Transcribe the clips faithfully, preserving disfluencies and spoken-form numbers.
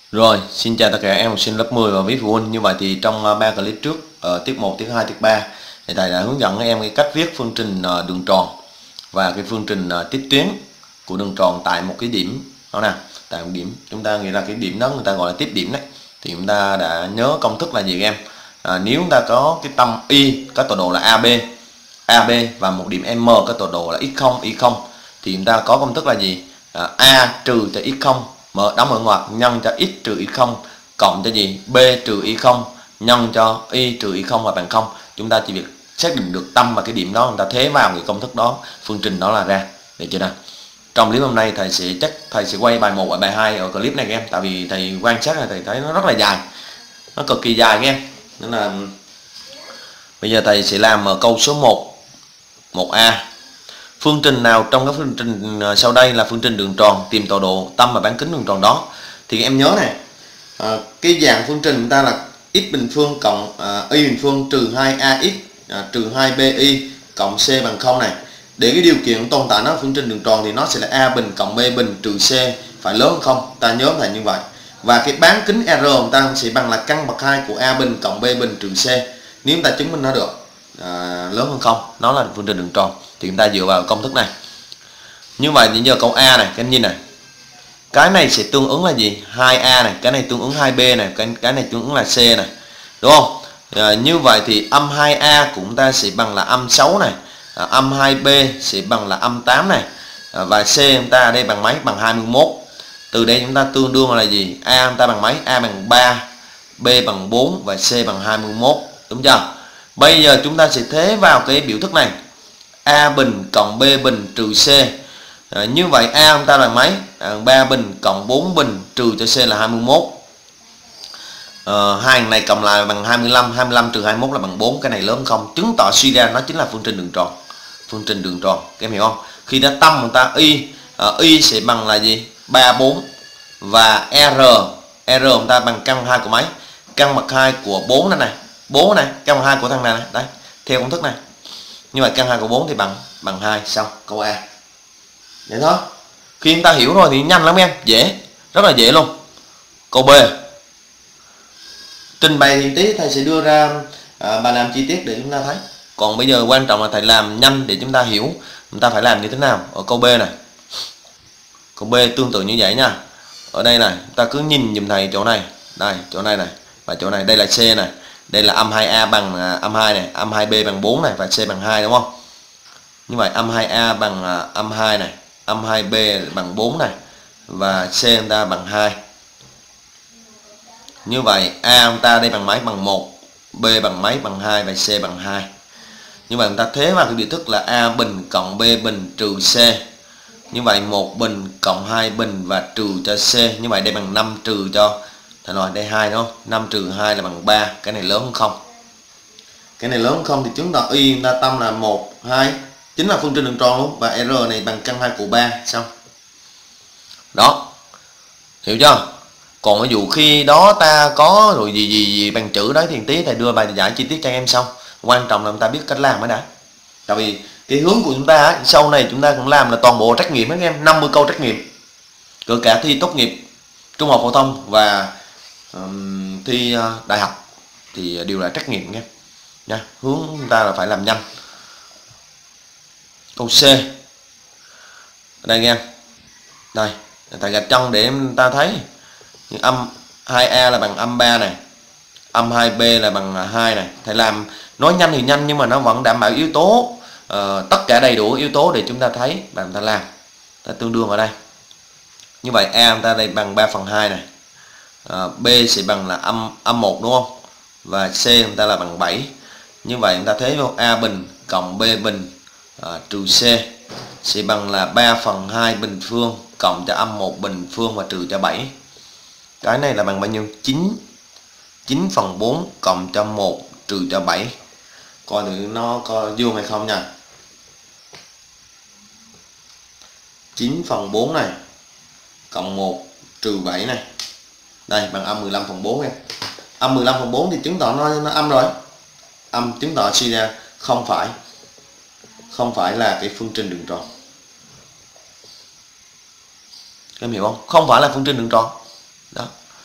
Rồi, xin chào tất cả em học sinh lớp mười và quý phụ huynh. Như vậy thì trong uh, ba clip trước ở tiết một, tiết hai, tiết ba thì thầy đã hướng dẫn các em cái cách viết phương trình uh, đường tròn và cái phương trình uh, tiếp tuyến của đường tròn tại một cái điểm đó nè, tại một điểm. Chúng ta nghĩ là cái điểm đó người ta gọi là tiếp điểm đấy. Thì chúng ta đã nhớ công thức là gì các em? À, nếu chúng ta có cái tâm y có tọa độ là a bê, a bê và một điểm M có tọa độ là x không, y không thì chúng ta có công thức là gì? À, A trừ cho x không mở đóng mở ngoặc nhân cho x trừ y không cộng cho gì? B trừ y không nhân cho y trừ y không và bằng không. Chúng ta chỉ việc xác định được tâm và cái điểm đó, chúng ta thế vào cái công thức đó, phương trình đó là ra. Được chưa nào? Trong clip hôm nay thầy sẽ chắc thầy sẽ quay bài một và bài hai ở clip này các em, tại vì thầy quan sát là thầy thấy nó rất là dài, nó cực kỳ dài các em. Nên là bây giờ thầy sẽ làm ở câu số một, một A. Phương trình nào trong các phương trình sau đây là phương trình đường tròn? Tìm tọa độ, tâm và bán kính đường tròn đó. Thì em nhớ này, à, cái dạng phương trình chúng ta là x bình phương cộng à, y bình phương trừ hai a x à, trừ hai b y cộng c bằng không này. Để cái điều kiện tồn tại nó phương trình đường tròn thì nó sẽ là a bình cộng b bình trừ c phải lớn hơn không. Ta nhớ là như vậy. Và cái bán kính r chúng ta sẽ bằng là căn bậc hai của a bình cộng b bình trừ c. Nếu chúng ta chứng minh nó được à, lớn hơn không, nó là phương trình đường tròn thì chúng ta dựa vào công thức này. Như vậy thì giờ câu A này, các anh nhìn này, cái này sẽ tương ứng là gì? hai a này, cái này tương ứng hai b này, cái, cái này tương ứng là c này, đúng không? À, như vậy thì âm hai a của chúng ta sẽ bằng là âm sáu này, à, âm hai b sẽ bằng là âm tám này, à, và c chúng ta ở đây bằng mấy? Bằng hai mươi mốt. Từ đây chúng ta tương đương là gì? A chúng ta bằng mấy? A bằng ba, b bằng bốn và c bằng hai mươi mốt, đúng chưa? Bây giờ chúng ta sẽ thế vào cái biểu thức này, a bình cộng b bình trừ c. À, như vậy a chúng ta là mấy? À, ba bình cộng bốn bình trừ cho c là hai mươi mốt. À, hai này cộng lại bằng hai mươi lăm, hai mươi lăm trừ hai mươi mốt là bằng bốn. Cái này lớn không? Chứng tỏ suy ra nó chính là phương trình đường tròn. Phương trình đường tròn, các em hiểu không? Khi đã tâm người ta y, à, y sẽ bằng là gì? ba, bốn và r, r chúng ta bằng căn hai của mấy? Căn bậc hai của bốn này này, bốn này, căn bậc hai của thằng này này, đấy, theo công thức này. Như vậy căn hai của bốn thì bằng bằng hai, xong câu A. Vậy thôi. Khi chúng ta hiểu rồi thì nhanh lắm em, dễ, rất là dễ luôn. Câu B. Trình bày thì tí thầy sẽ đưa ra à, bài làm chi tiết để chúng ta thấy. Còn bây giờ quan trọng là thầy làm nhanh để chúng ta hiểu chúng ta phải làm như thế nào. Ở câu B này. Câu B tương tự như vậy nha. Ở đây này, ta cứ nhìn dùm thầy chỗ này, đây, chỗ này này và chỗ này, đây là C này. Đây là âm hai a bằng à, âm hai này, âm hai b bằng bốn này và c bằng hai, đúng không? Như vậy âm hai a bằng à, âm hai này, âm hai b bằng bốn này và c chúng ta bằng hai. Như vậy a chúng ta đây bằng mấy? Bằng một, b bằng mấy? Bằng hai và c bằng hai. Như vậy chúng ta thế vào cái biểu thức là a bình cộng b bình trừ c. Như vậy một bình cộng hai bình và trừ cho c. Như vậy đây bằng năm trừ cho thầy nói đây hai, đúng không? năm trừ hai là bằng ba. Cái này lớn hơn không? Cái này lớn hơn không thì chứng tỏ y chúng ta tâm là một, hai, chính là phương trình đường tròn luôn. Và r này bằng căn hai của ba, xong. Đó. Hiểu chưa? Còn ví dụ khi đó ta có rồi gì gì, gì bằng chữ đấy thì tí thầy đưa bài giải chi tiết cho em xong. Quan trọng là chúng ta biết cách làm mới đã. Tại vì cái hướng của chúng ta sau này chúng ta cũng làm là toàn bộ trắc nghiệm các em, năm mươi câu trắc nghiệm. Kể cả thi tốt nghiệp trung học phổ thông và um, thi uh, đại học thì đều là trắc nghiệm nha. Nha, hướng chúng ta là phải làm nhanh. Câu C. Đây nghe. Đây, ta gạch chân để em ta thấy. Nhưng âm hai a là bằng âm ba này, âm hai b là bằng hai này. Thầy làm nói nhanh thì nhanh nhưng mà nó vẫn đảm bảo yếu tố, uh, tất cả đầy đủ yếu tố để chúng ta thấy và chúng ta làm. Ta tương đương ở đây. Như vậy a chúng ta đây bằng ba phần hai này. Uh, b sẽ bằng là âm âm một, đúng không? Và c chúng ta là bằng bảy. Như vậy chúng ta thấy vô a bình cộng b bình uh, trừ c sẽ bằng là ba phần hai bình phương cộng cho âm một bình phương và trừ cho bảy. Cái này là bằng bao nhiêu? chín. chín phần bốn cộng cho một trừ cho bảy. Coi thử nó có vuông hay không nha. chín phần bốn này cộng một trừ bảy này. Đây bằng âm mười lăm phần bốn em. Âm mười lăm phần bốn thì chứng tỏ nó, nó âm rồi. Âm chứng tỏ suy ra không phải không phải là cái phương trình đường tròn. Em hiểu không? Không phải là phương trình đường tròn. Đó.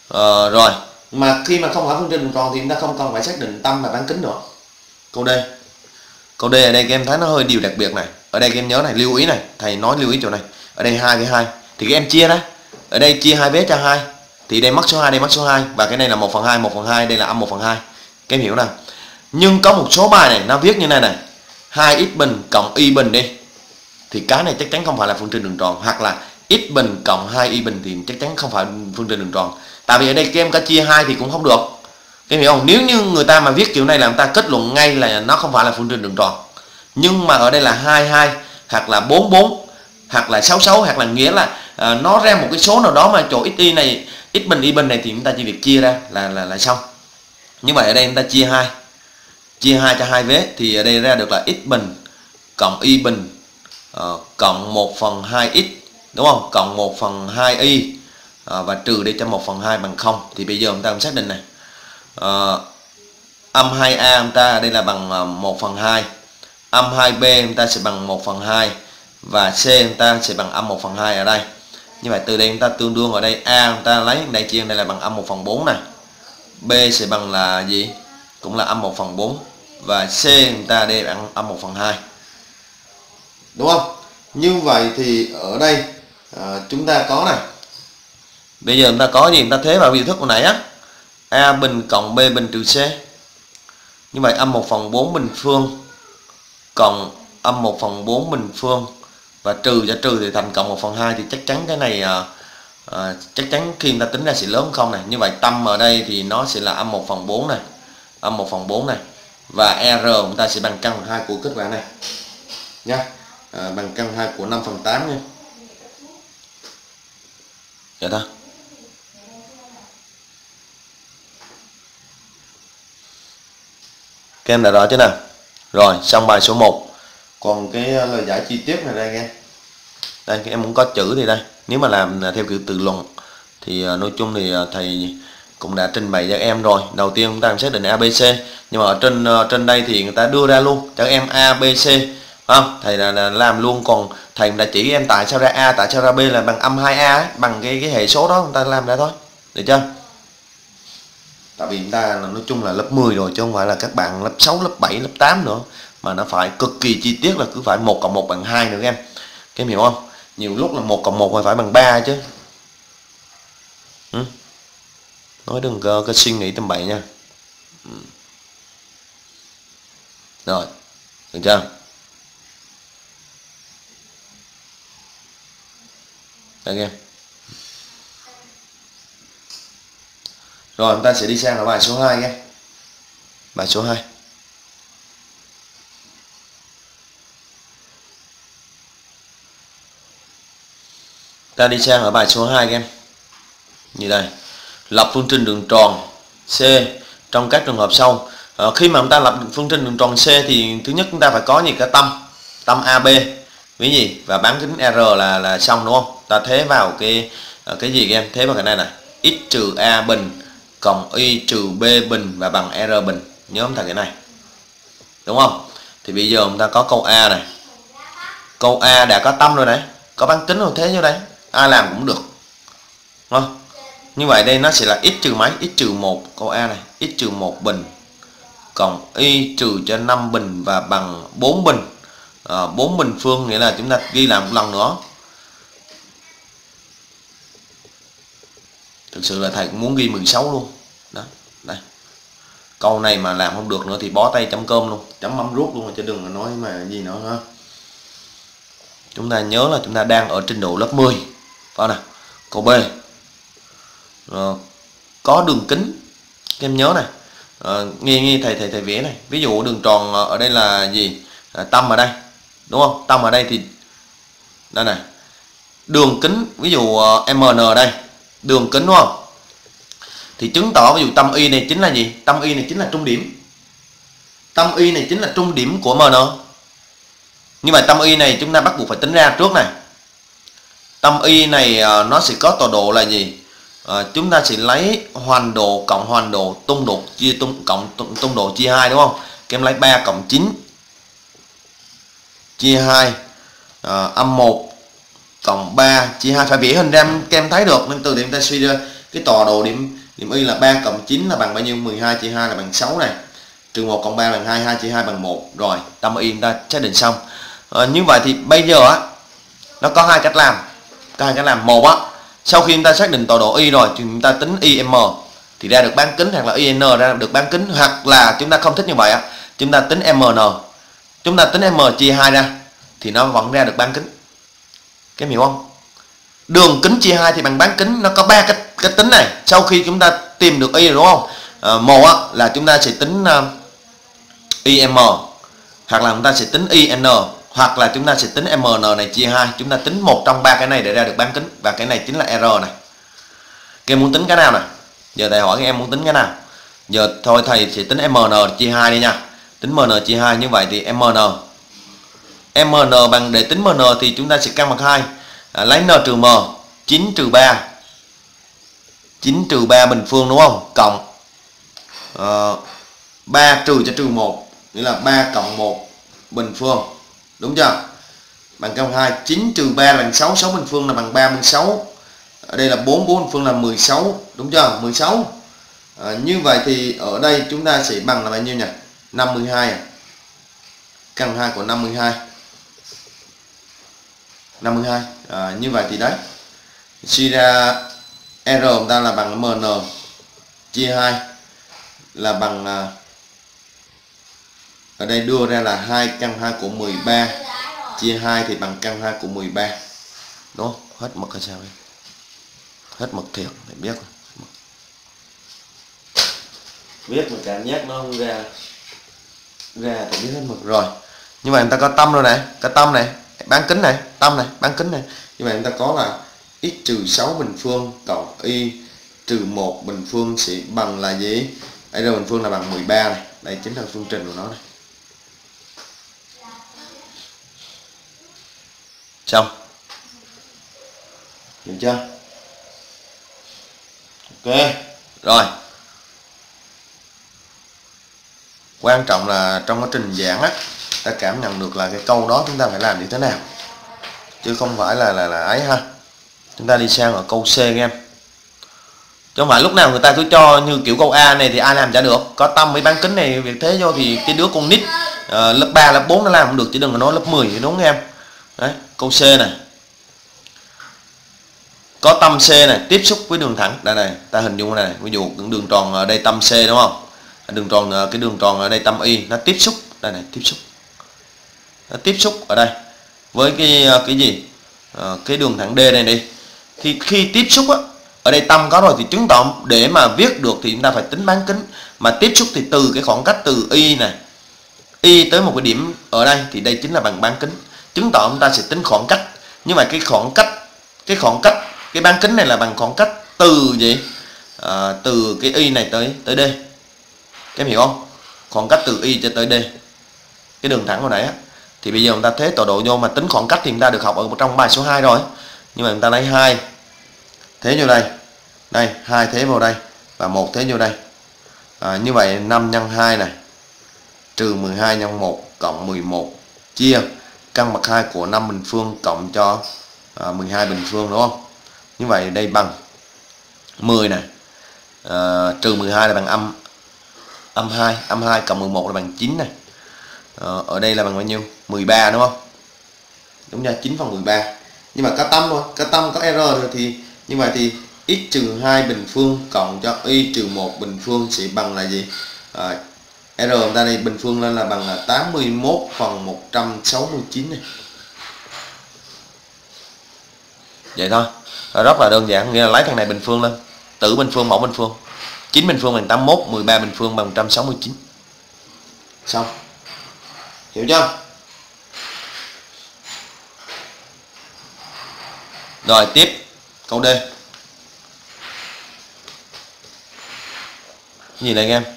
Ờ, rồi mà khi mà không phải phương trình đường tròn thì chúng ta không cần phải xác định tâm và bán kính nữa. Câu D. Câu D ở đây các em thấy nó hơi điều đặc biệt này. Ở đây các em nhớ này, lưu ý này, thầy nói lưu ý chỗ này. Ở đây hai với hai thì các em chia đó. Ở đây chia hai vế cho hai thì đây mất số hai, đây mất số hai, và cái này là một phần hai, một phần hai, đây là âm một phần hai. Các em hiểu nào? Nhưng có một số bài này nó viết như này này, hai x bình cộng y bình đi. Thì cái này chắc chắn không phải là phương trình đường tròn, hoặc là x bình cộng hai y bình thì chắc chắn không phải phương trình đường tròn. Tại vì ở đây các em có chia hai thì cũng không được. Các em hiểu không? Nếu như người ta mà viết kiểu này là người ta kết luận ngay là nó không phải là phương trình đường tròn. Nhưng mà ở đây là hai hai hoặc là bốn bốn hoặc là sáu sáu, hoặc là nghĩa là uh, nó ra một cái số nào đó mà chỗ x y này, x bình y bình này thì chúng ta chỉ việc chia ra là là là xong. Như vậy ở đây chúng ta chia hai. Chia hai cho hai vế thì ở đây ra được là x bình cộng y bình uh, cộng một phần hai x, đúng không? Cộng một phần hai y uh, và trừ đi cho một phần hai bằng không. Thì bây giờ chúng ta cũng xác định này. Uh, âm hai a chúng ta đây là bằng uh, một phần hai. Âm hai b chúng ta sẽ bằng một phần hai và c chúng ta sẽ bằng âm một phần hai ở đây. Như vậy từ đây chúng ta tương đương ở đây a chúng ta lấy đây chia đây là bằng âm một phần bốn này. B sẽ bằng là gì? Cũng là âm một phần bốn và c chúng ta đây bằng âm một phần hai. Đúng không? Như vậy thì ở đây à, chúng ta có này. Bây giờ chúng ta có gì? Chúng ta thế vào biểu thức của nãy á. A bình cộng B bình trừ C. Như vậy âm một phần bốn bình phương cộng âm một phần bốn bình phương và trừ cho trừ thì thành cộng một phần hai, thì chắc chắn cái này à, à, chắc chắn khi người ta tính ra sẽ lớn không này. Như vậy tâm ở đây thì nó sẽ là âm một phần bốn này, âm một phần bốn này, và R chúng ta sẽ bằng căn bằng hai của kết quả này nha, à, bằng căn hai của năm phần tám nha. Vậy thôi. Các em đã rõ chưa nào? Rồi, xong bài số một. Còn cái lời giải chi tiết này đây nghe. Đây, các em muốn có chữ thì đây. Nếu mà làm theo kiểu tự luận thì nói chung thì thầy cũng đã trình bày cho em rồi. Đầu tiên chúng ta xác định a bê xê, nhưng mà ở trên trên đây thì người ta đưa ra luôn cho em a bê xê, không? Thầy là, là làm luôn, còn thầy đã chỉ em tại sao ra A, tại sao ra B là bằng âm hai a, bằng cái cái hệ số đó người ta làm ra thôi. Được chưa? Tại vì chúng ta là nói chung là lớp mười rồi chứ không phải là các bạn lớp sáu, lớp bảy, lớp tám nữa, mà nó phải cực kỳ chi tiết, là cứ phải một cộng một bằng hai nữa các em. Các em hiểu không? Nhiều lúc là một cộng một phải phải bằng ba chứ. Ừ. Nói đừng có, có suy nghĩ tầm bậy nha. Ừ. Rồi, được chưa? Được em. Rồi chúng ta sẽ đi sang ở bài số hai nha. Bài số hai. Ta đi sang ở bài số hai em. Như đây. Lập phương trình đường tròn C trong các trường hợp sau. À, khi mà chúng ta lập phương trình đường tròn C thì thứ nhất chúng ta phải có gì, cái tâm, tâm a bê với gì và bán kính R là là xong, đúng không? Ta thế vào cái cái gì em? Thế vào cái này này, x trừ a bình cộng y trừ b bình và bằng R bình. Nhớ không thầy cái này, đúng không? Thì bây giờ chúng ta có câu A này. Câu A đã có tâm rồi đấy, có bán kính rồi, thế như đây ai làm cũng được, đúng không? Như vậy đây nó sẽ là x trừ mấy? X trừ một, câu A này, x trừ một bình cộng y trừ cho năm bình và bằng bốn bình. À, bốn bình phương nghĩa là chúng ta ghi lại một lần nữa. Thực sự là thầy cũng muốn ghi mười sáu luôn. Đó, đây. Câu này mà làm không được nữa thì bó tay chấm cơm luôn, chấm mắm ruốc luôn, chứ đừng nói mà gì nữa ha. Chúng ta nhớ là chúng ta đang ở trình độ lớp mười. Phải nào? Câu B. Rồi, có đường kính. Các em nhớ này. À, nghe nghe thầy thầy thầy vẽ này. Ví dụ đường tròn ở đây là gì? À, tâm ở đây. Đúng không? Tâm ở đây thì đây này. Đường kính ví dụ uh, M N ở đây. Đường kính đúng không? Thì chứng tỏ ví dụ tâm y này chính là gì? Tâm y này chính là trung điểm. Tâm y này chính là trung điểm của M N. Như vậy tâm y này chúng ta bắt buộc phải tính ra trước này. Tâm y này uh, nó sẽ có tọa độ là gì? Uh, chúng ta sẽ lấy hoàn độ cộng hoàn độ, tung độ chia tung cộng tung, tung độ chia hai, đúng không? Các em lấy ba cộng chín chia hai, uh, âm một cộng ba chia hai, phải vẽ hình ra các em thấy được, nên từ điểm ta suy ra cái tọa độ điểm điểm y là ba cộng chín là bằng bao nhiêu? mười hai chia hai là bằng sáu này. Trừ một cộng ba bằng hai, hai chia hai bằng một. Rồi, tâm y chúng ta xác định xong. À, như vậy thì bây giờ á nó có hai cách làm. Có hai cách làm. Một á, sau khi chúng ta xác định tọa độ y rồi thì chúng ta tính i em thì ra được bán kính, hoặc là i en ra được bán kính, hoặc là chúng ta không thích như vậy á, chúng ta tính em en. Chúng ta tính m chia hai ra thì nó vẫn ra được bán kính. Cái hiểu không? Đường kính chia hai thì bằng bán kính, nó có ba cách cách tính này. Sau khi chúng ta tìm được y rồi đúng không? À, một á, là chúng ta sẽ tính uh, i em, hoặc là chúng ta sẽ tính i en, hoặc là chúng ta sẽ tính em en này chia hai. Chúng ta tính một trong ba cái này để ra được bán kính, và cái này chính là r này. Các em muốn tính cái nào nè? Giờ thầy hỏi các em muốn tính cái nào? Giờ thôi thầy sẽ tính em en chia hai đi nha. Tính m n chia hai, như vậy thì m n m n bằng, để tính m n thì chúng ta sẽ căn bậc hai, à, lấy n trừ m, chín trừ ba, chín trừ ba bình phương đúng không? Cộng uh, ba trừ cho trừ một, nghĩa là ba cộng một bình phương. Đúng chưa? Bằng căn bậc hai, chín trừ ba là bằng sáu, sáu bình phương là bằng ba mươi sáu. Ở đây là bốn, bốn bình phương là mười sáu, đúng chưa? mười sáu. À, như vậy thì ở đây chúng ta sẽ bằng là bao nhiêu nhỉ? năm mươi hai à? Căn hai của năm mươi hai. năm mươi hai. À, như vậy thì đấy. Suy ra R chúng ta là bằng M N chia hai là bằng, à, ở đây đưa ra là hai căn hai của mười ba chia hai thì bằng căn hai của mười ba. Đúng không? Hết mực hay sao đây? Hết mực thiệt, để biết. Biết mà cảm giác nó không ra ra thì biết hết mực rồi. Như vậy người ta có tâm rồi này, có tâm này, bán kính này, tâm này, bán kính này. Như vậy người ta có là x trừ sáu bình phương cộng y trừ một bình phương sẽ bằng là gì? R bình phương là bằng mười ba này. Đây chính là phương trình của nó này. Xong. Được chưa? Ok. Rồi. Quan trọng là trong quá trình giảng á, ta cảm nhận được là cái câu đó chúng ta phải làm như thế nào, chứ không phải là là là ấy ha. Chúng ta đi sang ở câu C các em, chứ không phải lúc nào người ta cứ cho như kiểu câu A này thì ai làm chả được. Có tâm với bán kính này việc thế vô thì cái đứa con nít uh, lớp ba lớp bốn nó làm không được, chứ đừng có nói lớp mười, đúng không em? Đấy, câu C này. Có tâm C này tiếp xúc với đường thẳng. Đây này, ta hình dung này, ví dụ đường tròn ở đây tâm C đúng không? Đường tròn, cái đường tròn ở đây tâm y, nó tiếp xúc đây này, tiếp xúc nó tiếp xúc ở đây với cái cái gì, à, cái đường thẳng D này đi. Thì khi tiếp xúc á, ở đây tâm có rồi thì chứng tỏ để mà viết được thì chúng ta phải tính bán kính. Mà tiếp xúc thì từ cái khoảng cách từ y này, y tới một cái điểm ở đây thì đây chính là bằng bán kính. Chứng tỏ chúng ta sẽ tính khoảng cách. Nhưng mà cái khoảng cách, cái khoảng cách, cái bán kính này là bằng khoảng cách từ gì, à, từ cái y này tới tới D. Các em hiểu không? Khoảng cách từ y cho tới D, cái đường thẳng hồi nãy á. Thì bây giờ chúng ta thế tọa độ vô mà tính khoảng cách thì chúng ta được học ở trong bài số hai rồi. Nhưng mà chúng ta lấy hai thế vô đây, đây hai thế vào đây và một thế vô đây. À, như vậy năm nhân hai này trừ mười hai nhân một cộng mười một chia căn bậc hai của năm bình phương cộng cho à, mười hai bình phương, đúng không? Như vậy đây bằng mười này, à, trừ mười hai là bằng âm âm hai, âm hai cộng mười một là bằng chín này. Ờ, ở đây là bằng bao nhiêu? mười ba đúng không? Đúng nha, chín phần mười ba. Nhưng mà có tâm thôi, có tâm có R rồi thì như vậy thì x trừ hai bình phương cộng cho y trừ một bình phương sẽ bằng là gì? À, R chúng ta đây bình phương lên là bằng là tám mươi mốt phần một trăm sáu mươi chín này. Vậy thôi. Rất là đơn giản, nghĩa là lấy thằng này bình phương lên, tử bình phương mẫu bình phương. chín bình phương bằng tám mươi mốt, mười ba bình phương bằng một trăm sáu mươi chín. Xong. Hiểu chưa? Rồi tiếp câu D. Gì này anh em?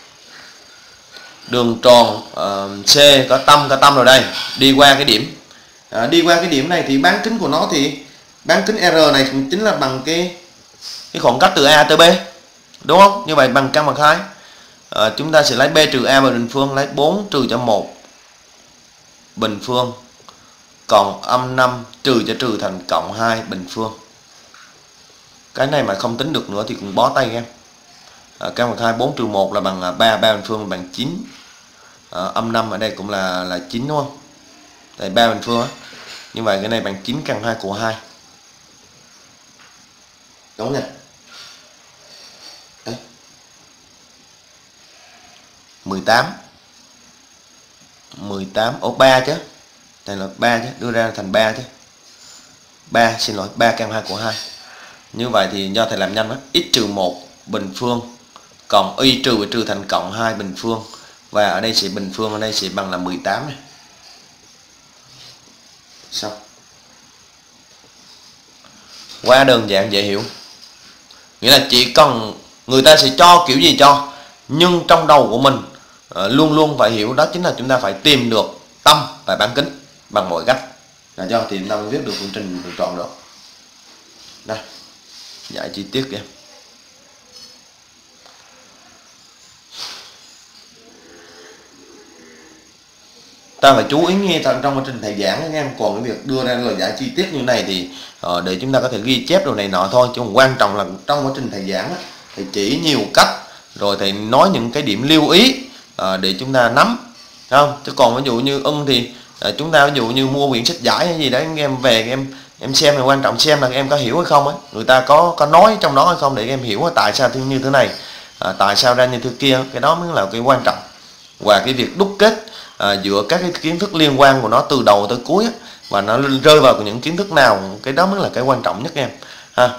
Đường tròn uh, C có tâm có tâm rồi đây, đi qua cái điểm. À, đi qua cái điểm này thì bán kính của nó thì bán kính R này chính là bằng cái cái khoảng cách từ A tới B. Đúng không? Như vậy bằng căn bậc hai. À, chúng ta sẽ lấy B trừ A vào bình phương, lấy bốn trừ cho một bình phương cộng âm năm trừ cho trừ thành cộng hai bình phương. Cái này mà không tính được nữa thì cũng bó tay các em. À, căn bậc hai bốn trừ một là bằng ba, ba bình phương là bằng chín. À, âm năm ở đây cũng là là chín đúng không? Đây ba bình phương á. Như vậy cái này bằng chín căn hai của hai. Đúng nè. Đấy. mười tám. mười tám ổ ba chứ. Đây là ba chứ, đưa ra thành ba chứ. ba, xin lỗi, ba căn hai của hai. Như vậy thì do thầy làm nhanh đó, x trừ một bình phương cộng y trừ trừ thành cộng hai bình phương, và ở đây sẽ bình phương ở đây sẽ bằng là mười tám này. Xong. Quá đơn giản dễ hiểu. Nghĩa là chỉ cần người ta sẽ cho kiểu gì cho, nhưng trong đầu của mình uh, luôn luôn phải hiểu đó chính là chúng ta phải tìm được tâm và bán kính bằng mọi cách, là do thì chúng ta mới viết được phương trình đường tròn được. Đây, giải chi tiết kìa. Ta phải chú ý nghe trong quá trình thầy giảng các em, còn cái việc đưa ra lời giải chi tiết như này thì uh, để chúng ta có thể ghi chép đồ này nọ thôi, chứ không quan trọng là trong quá trình thầy giảng thầy chỉ nhiều cách rồi thầy nói những cái điểm lưu ý uh, để chúng ta nắm, không? Chứ còn ví dụ như ưng thì uh, chúng ta ví dụ như mua quyển sách giải hay gì đấy các em về các em em xem, là quan trọng xem là các em có hiểu hay không ấy, người ta có có nói trong đó hay không để các em hiểu tại sao như thế này, uh, tại sao ra như thế kia, cái đó mới là cái quan trọng. Và cái việc đúc kết à, giữa các cái kiến thức liên quan của nó từ đầu tới cuối á, và nó rơi vào những kiến thức nào, cái đó mới là cái quan trọng nhất em ha.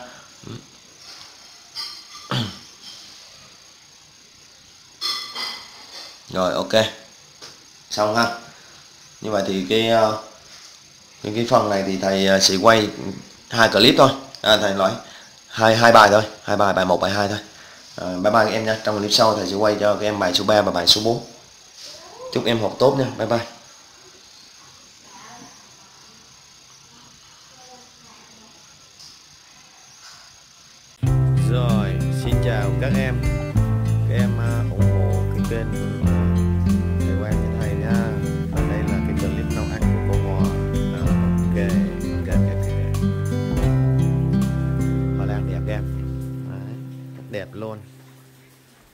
Rồi ok, xong ha. Như vậy thì cái cái, cái phần này thì thầy sẽ quay hai clip thôi, à, thầy nói hai hai bài thôi, hai bài, bài một bài hai thôi. À, bye bye các em nha. Trong clip sau thầy sẽ quay cho các em bài số ba và bài số bốn. Chúc em học tốt nha. Bye bye. Rồi, xin chào các em. Các em ủng hộ cái kênh